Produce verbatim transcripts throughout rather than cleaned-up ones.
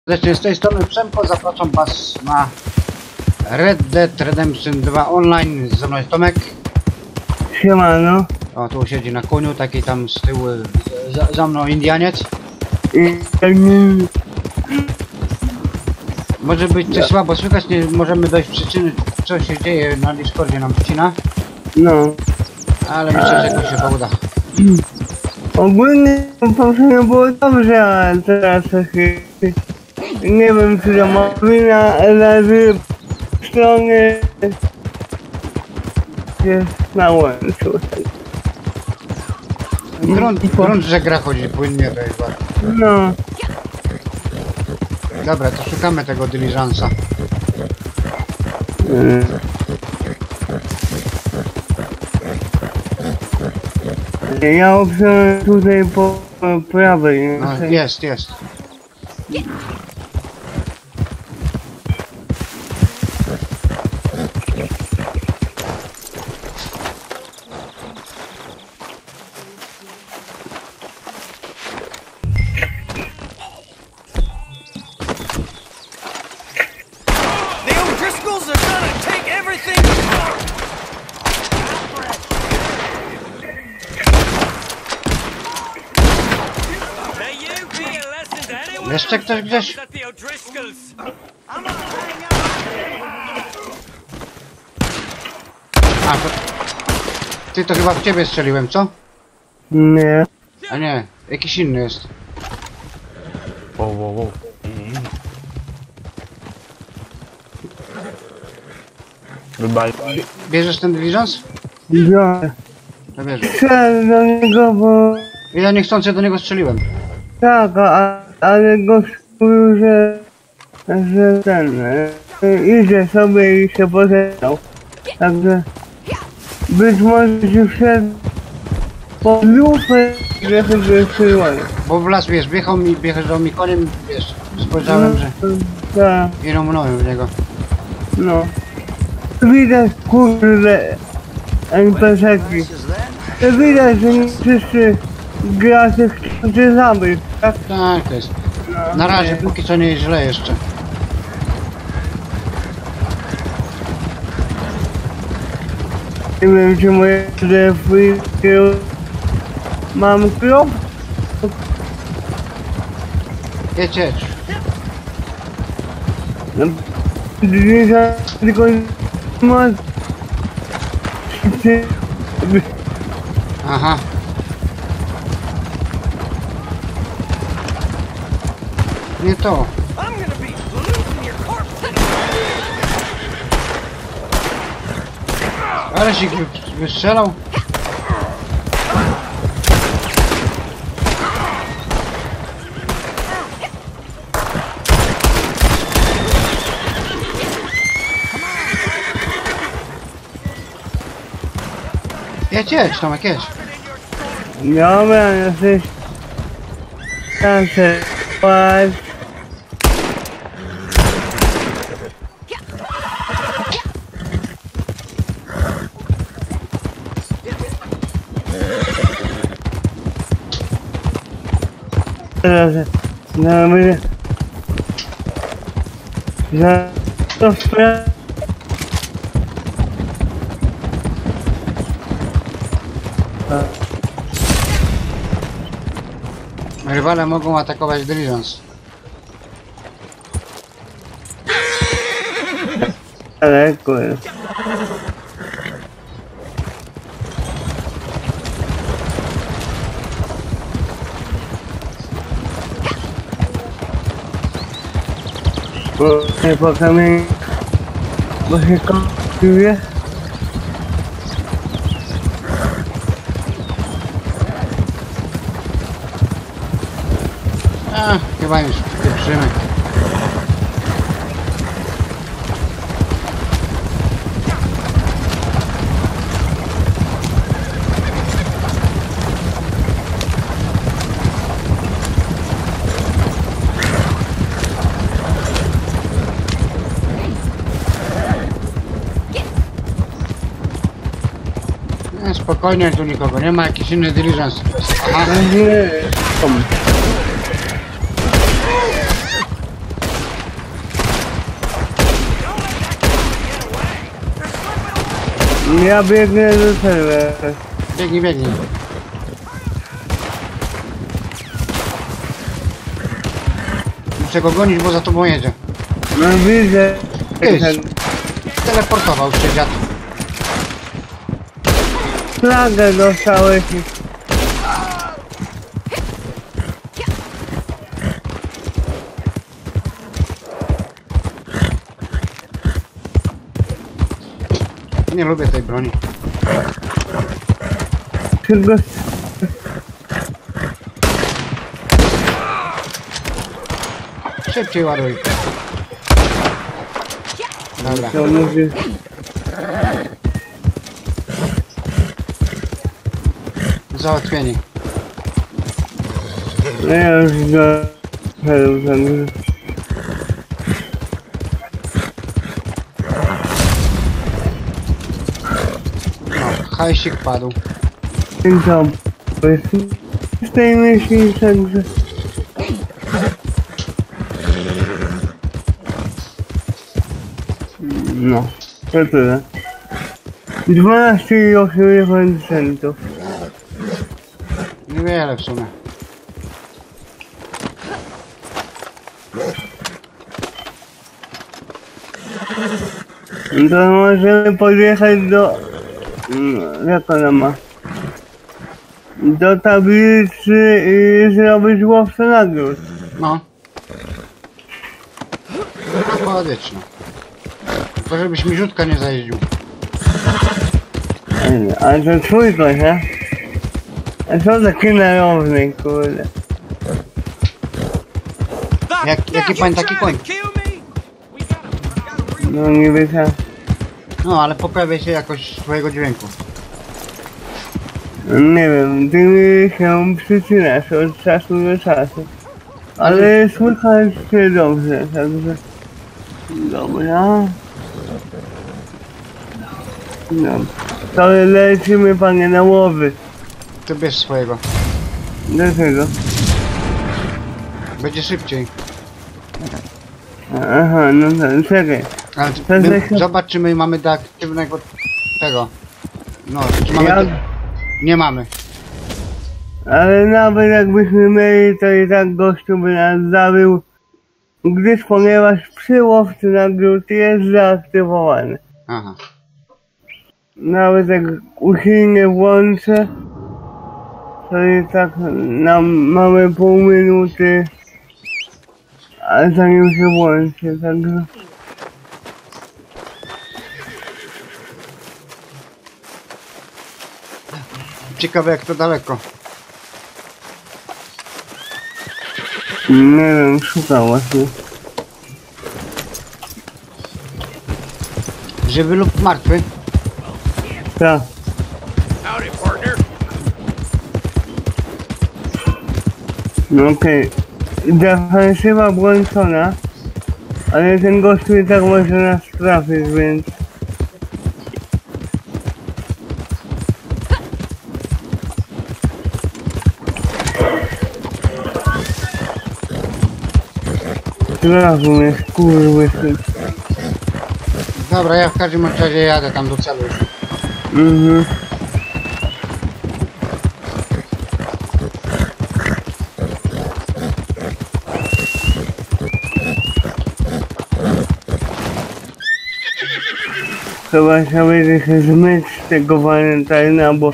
Serdecznie z tej strony Przemko, zapraszam was na Red Dead Redemption dwa online. Ze mną jest Tomek. Siemano. O, tu siedzi na koniu, taki tam z tyłu, za, za mną Indianiec. Może być coś słabo słychać, nie możemy dojść przyczyny, co się dzieje na Discordzie, nam wcina. No. Ale myślę, że jakoś się to uda. Ogólnie poprzednio było dobrze, ale teraz takie... Nie wiem, czy to ma wina razy strony... Jest na łączu. Grunt, grunt, że gra chodzi płynnie, to jest bardzo. No. Dobra, to szukamy tego dyliżansa. Mm. Ja obserwuję tutaj po, po prawej. No, jest, jest. Jeszcze ktoś gdzieś? A, to... Ty, to chyba w ciebie strzeliłem, co? Nie. A nie, jakiś inny jest. Wow, wow, wow. Wybaj. Bierzesz ten dyliżans? Biorę. To bierzesz. Strzelę do niego, bo... Ja niechcący do niego strzeliłem. Tak, a, ale gość mówił, że... że ten... E, idzie sobie i się pożegnał. Także... Być może się wszedł... po lufę, że sobie strzeliłem. Bo w las, wiesz, wjechał mi, wjechał mi koniem, wiesz, spojrzałem, że Tak, i rumnąłem w niego. no. Widać, kurde... en pe ce ki. Widać, że nie wszyscy gracze chcą cię zabić, tak? Tak, to jest. Na razie, póki co nie jest źle jeszcze. Nie wiem, czy moje telefony mam krop? Jedź, jedź. No, nie za tylko nie ma... Aha. Nie to. Ale się wy- wystrzelał. Jedź, jedź, Tomek, jedź. Dobra, jesteś... Tam się... patrz. Teraz... No, będzie... Za... to sprawę... Rywale mogą atakować dyliżans. Daleko jest. Bo nie po kamieniu, bo się kąpiuje. A, chyba już pieprzymy. Nie, spokojnie, tu nikogo nie ma, jakiś inny diligence. Aha. Nie, Ja biegnę do serwera. Biegnij, biegnij. Muszę go gonić, bo za tobą jedzie. No widzę. Tyś. Teleportował się dziad. Flagę dostałeś. Nie lubię tej broni. Tylko Szybciej ładuj. Dobra. to mówię. Załatwieni. No ja już go... Hello, także. No, hajsik padł. I co? Z tej myśli także. No, to tyle. dwanaście i osiem centów. Niewiele w sumie. To możemy podjechać do... mm, jak ona ma? Do tablicy i zrobić łowcę nagród. No. Powiedz no. Tylko żebyś mi rzutka nie zajeździł. Ale to twój koś, nie? A co taki narowny, kurde. Jak, jaki pan taki koń? No niby tak. No, ale poprawia się jakość twojego dźwięku. Nie wiem, ty mi się przycinasz od czasu do czasu. Ale słychać się dobrze, także... Dobra. No. To lecimy, panie, na łowy. Ty bierz swojego. Dlaczego? Będzie szybciej. Aha, no to czekaj. Ale To my, jest- zobacz, czy my mamy do aktywnego tego. No, czy mamy... Ja- Do... Nie mamy. Ale nawet jakbyśmy mieli, to i tak gościu by nas zabił, gdyż ponieważ przy łowcy nagród jest zaaktywowany. Aha. Nawet jak usilnie włączę, to i tak nam mamy pół minuty, a zanim się włączy, także... Ciekawe jak to daleko. Nie wiem, szukam właśnie. Żywy lub martwy? Tak. No okej. Defensywa włączona, ale ten gościu i tak może nas trafić, więc... Trafił mnie, skurwysyn. Dobra, ja w każdym razie jadę tam do celu już. Mhm. Chyba się będzie się zmyć z tego Valentina, bo...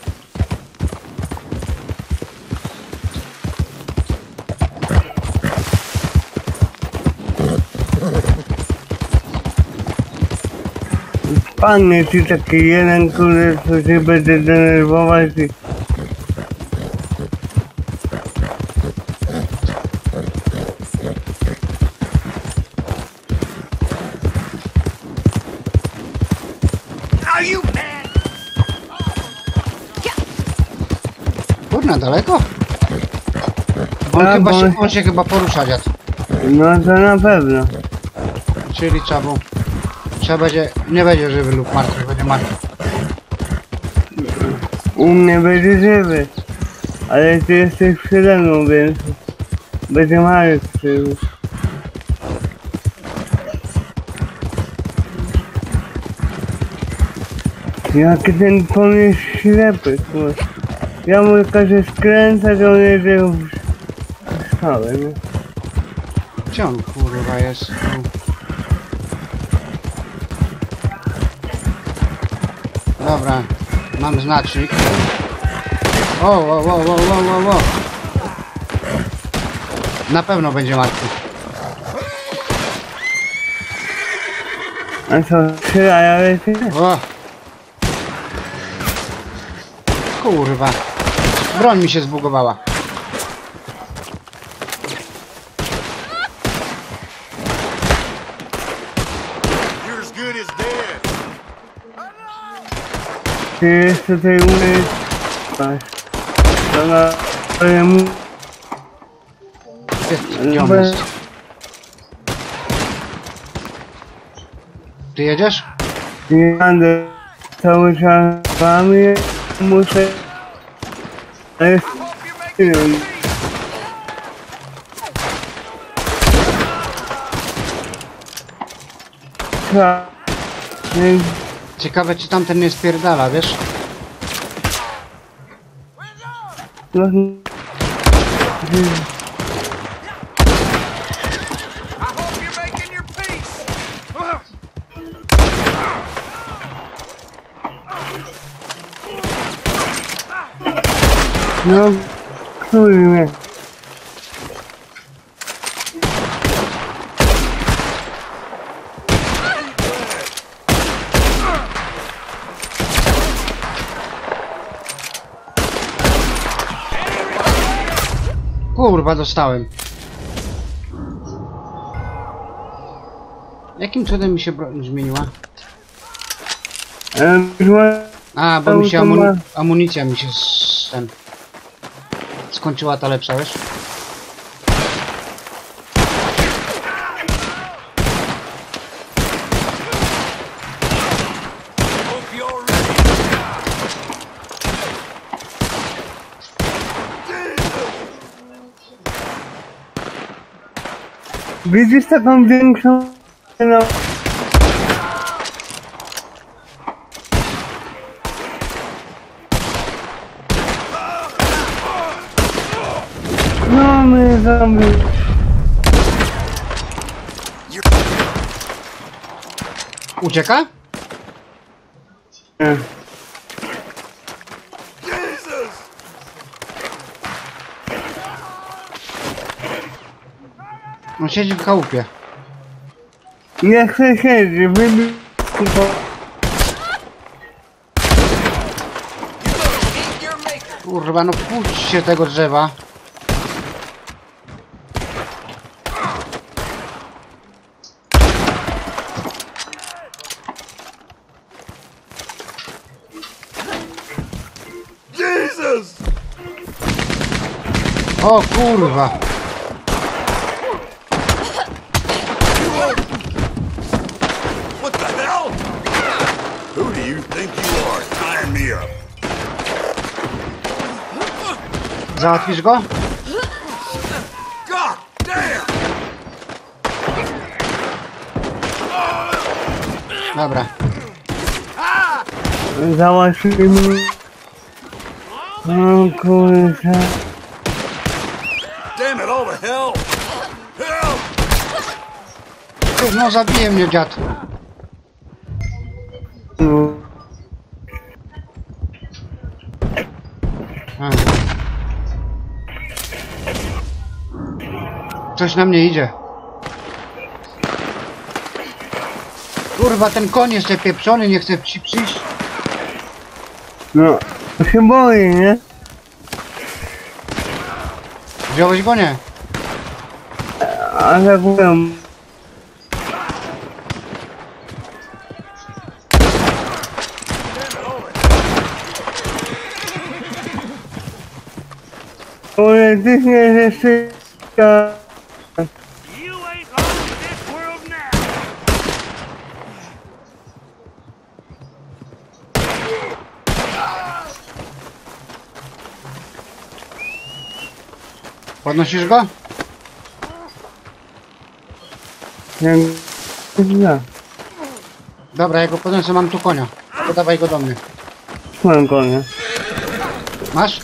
Panie, ci taki jeden, który co się będzie denerwować i... Kurna, daleko? On, A, chyba bo- się, on się chyba porusza, dziad. No to na pewno. Czyli trzeba było... Trzeba będzie... Nie będzie żywy lub martwy, będzie martwy. U mnie będzie żywy. Ale ty jesteś przede mną, więc... Będzie Marek żywy. Jaki ten koń jest ślepy, kurwa. Ja mu każę skręcać, a on jedzie w skałę, nie? Gdzie on kurwa jest? Tu. Dobra, mam znacznik. O, o, o, o, o, o, o. Na pewno będzie martwy. A co, strzela, ja lecę? O! Kurwa. Broń mi się zbugowała. You're as good as dead. Ty jeszcze tutaj umiesz... Patrz. To na... Ale mu... Gdzie, gdzie on jest? Ty jedziesz? Jadę cały czas z wami, muszę... Ale... Co? Nie... Ciekawe czy tamten nie spierdala, wiesz? No... I hope you're making your peace. No... Kurwa. Kurwa, dostałem. Jakim cudem mi się broń zmieniła? Ehm, A, bo mi się Automa- amun amunicja mi się z ten... skończyła ta lepsza, wiesz? Hope you're ready. Widzisz taką większą... No... No my zombie. Ucieka? Nie. Jesus! On siedzi w chałupie. Nie chcę siedzieć, wybił... Eat your maker. Kurwa, no puśćcie tego drzewa. Jesus! O kurwa. What the hell? Who do you think you are, tying me up? Załatwisz go? God damn! Dobra. Załatwimy... O kurczę... Damn it all to hell! Help! Ty, no zabije mnie dziad. No. A. Coś na mnie idzie. Kurwa, ten koń jest pieprzony, nie chce ci przyjść. No... się boję, nie? Wziąłeś go, nie? A tak mówię... Teoretycznie jeszcze... You ain't long in this world now. Podnosisz go? Nie... Dobra, ja go podniosę, mam tu konia. Podawaj go do mnie. Mam konia. Masz?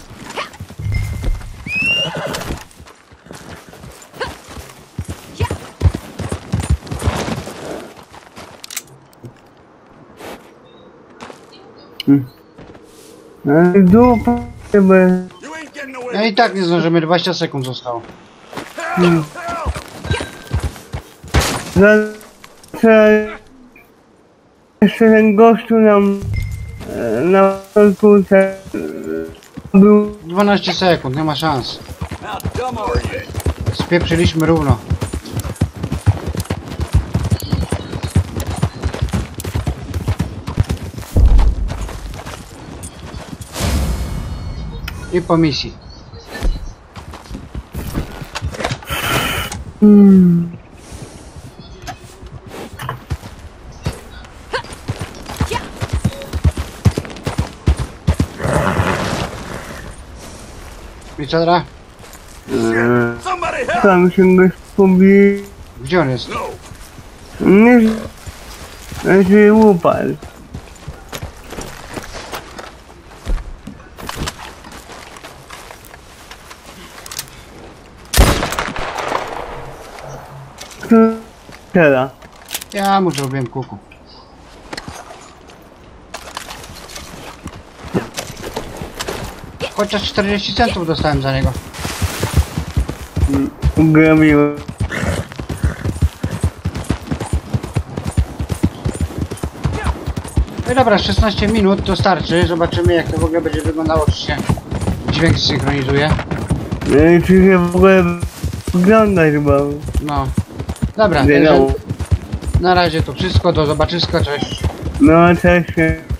No i dupa, bo... You ain't getting away. Ja i tak nie zdążymy, dwadzieścia sekund zostało. Help! Help! Zawsze... Jeszcze ten gościu nam... e, Na początku te... Był... dwanaście sekund, nie ma szans. How dumb are you? Spieprzyliśmy równo. I po misji. Hmm. I co teraz? Somebody help! Tam się goś pobi... Gdzie on jest? No! Nie... Znaczy upadł. Kto teraz? Ja mu zrobiłem kuku. Chociaż czterdzieści centów dostałem za niego. Ugrabiłem. No i dobra, szesnaście minut to starczy. Zobaczymy jak to w ogóle będzie wyglądało, czy się dźwięk synchronizuje. No i czy się w ogóle wyglądać, bo... No. Dobra, Nie także no. na razie to wszystko. Do zobaczyska, cześć. No, cześć.